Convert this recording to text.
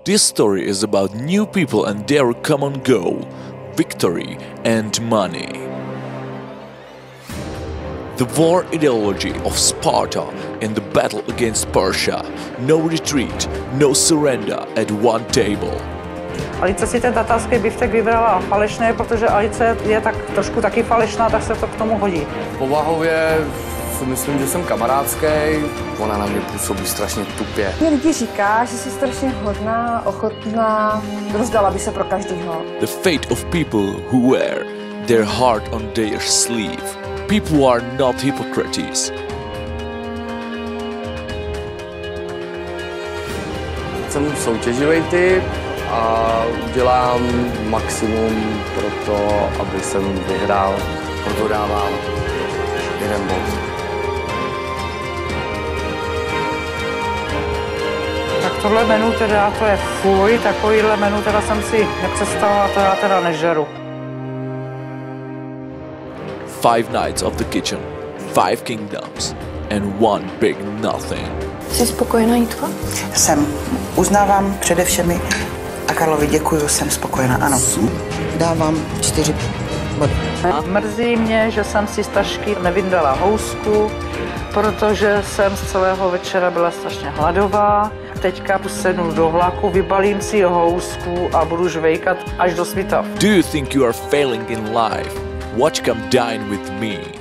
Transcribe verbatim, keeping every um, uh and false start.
This story is about new people and their common goal, victory and money. The war ideology of Sparta in the battle against Persia, no retreat, no surrender at one table. Alice si ten tatarský biftek vybrala falešný, protože Alice je tak trošku taky falešná, tak se to k tomu hodí. Povahově si myslím, že jsem kamarádský, ona na mě působí strašně tupě. Mě lidi říká, že jsi strašně hodná, ochotná, rozdala by se pro každýho. The fate of people who wear their heart on their sleeve. People who are not hypocrites. Jsem soutěživý typ a udělám maximum pro to, aby jsem vyhrál. Proto dávám jeden bod. Tak tohle menu teda, to je fuj, takovýhle menu teda jsem si nepředstavila, to já teda nežeru. Five nights of the kitchen, five kingdoms, and one big nothing. Jsi spokojená, Jitko? Jsem. Uznávám přede všemi a Karlovi děkuju, jsem spokojená, ano. Dávám čtyři body. Mrzí mě, že jsem si z tašky nevyndala housku, protože jsem z celého večera byla strašně hladová. Teďka sednu do vlaku, vybalím si housku a budu žvejkat až do svitav. Do you think you are failing in life? Watch Come Dine with Me.